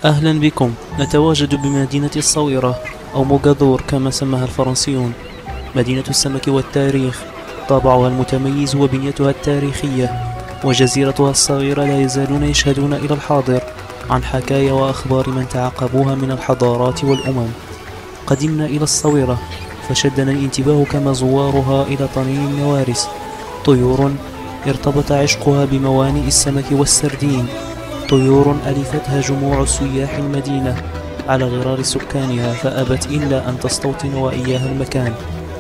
أهلا بكم. نتواجد بمدينة الصويرة أو موغادور كما سماها الفرنسيون، مدينة السمك والتاريخ. طابعها المتميز وبنيتها التاريخية وجزيرتها الصغيرة لا يزالون يشهدون إلى الحاضر عن حكايا وأخبار من تعقبوها من الحضارات والأمم. قدمنا إلى الصويرة فشدنا الانتباه كما زوارها إلى طنين النوارس، طيور ارتبط عشقها بموانئ السمك والسردين، طيور ألفتها جموع سياح المدينة على غرار سكانها فأبت إلا أن تستوطن وإياها المكان.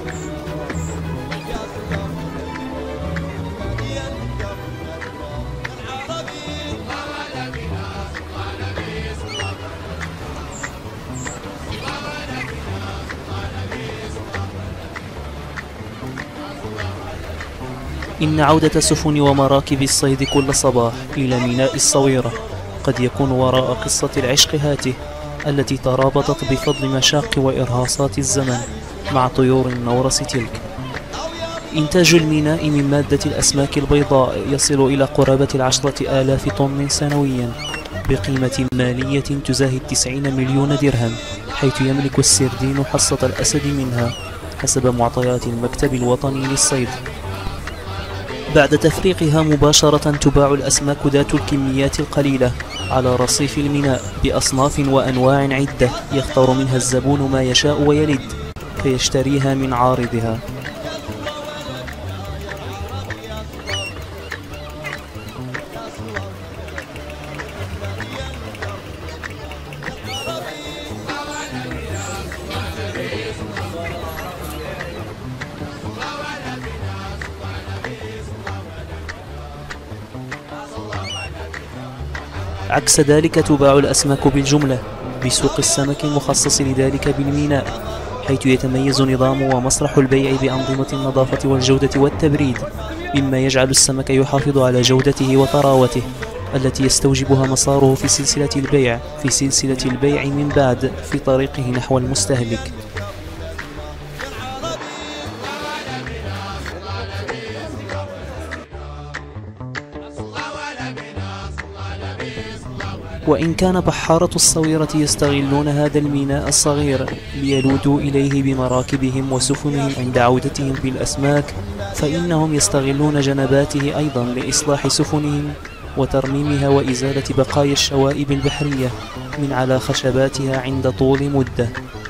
إن عودة سفن ومراكب الصيد كل صباح إلى ميناء الصويرة قد يكون وراء قصة العشق هاته التي ترابطت بفضل مشاق وإرهاصات الزمن مع طيور النورس تلك. إنتاج الميناء من مادة الأسماك البيضاء يصل إلى قرابة 10,000 طن سنويا بقيمة مالية تزاهي 90 مليون درهم، حيث يملك السردين حصة الأسد منها حسب معطيات المكتب الوطني للصيد. بعد تفريقها مباشرة تباع الأسماك ذات الكميات القليلة على رصيف الميناء بأصناف وأنواع عدة، يختار منها الزبون ما يشاء ويلد فيشتريها من عارضها. عكس ذلك تباع الأسماك بالجملة بسوق السمك المخصص لذلك بالميناء، حيث يتميز نظام ومسرح البيع بأنظمة النظافة والجودة والتبريد، مما يجعل السمك يحافظ على جودته وطراوته التي يستوجبها مساره في سلسلة البيع من بعد في طريقه نحو المستهلك. وإن كان بحارة الصويرة يستغلون هذا الميناء الصغير ليلودوا إليه بمراكبهم وسفنهم عند عودتهم بالأسماك، فإنهم يستغلون جنباته أيضا لإصلاح سفنهم وترميمها وإزالة بقايا الشوائب البحرية من على خشباتها عند طول مدة.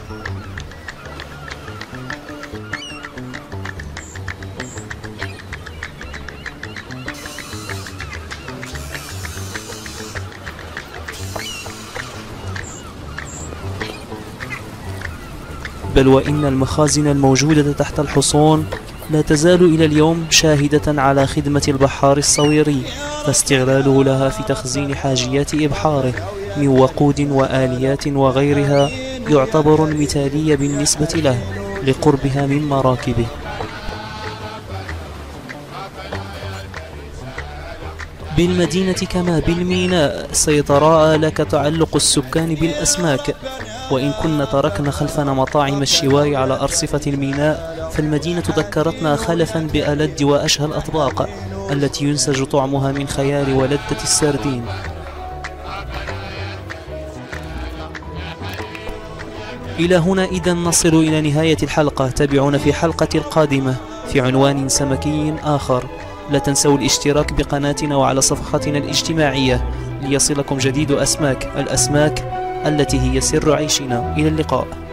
بل وإن المخازن الموجودة تحت الحصون لا تزال إلى اليوم شاهدة على خدمة البحار الصويري، فاستغلاله لها في تخزين حاجيات إبحاره من وقود وآليات وغيرها يعتبر مثالي بالنسبة له لقربها من مراكبه. بالمدينة كما بالميناء سيتراءى لك تعلق السكان بالأسماك، وإن كنا تركنا خلفنا مطاعم الشواء على أرصفة الميناء، فالمدينة ذكرتنا خلفا بألد وأشهى الأطباق التي ينسج طعمها من خيال ولذة السردين. إلى هنا إذن نصل إلى نهاية الحلقة. تابعونا في الحلقة القادمة في عنوان سمكي آخر. لا تنسوا الاشتراك بقناتنا وعلى صفحاتنا الاجتماعية ليصلكم جديد الأسماك التي هي سر عيشنا. إلى اللقاء.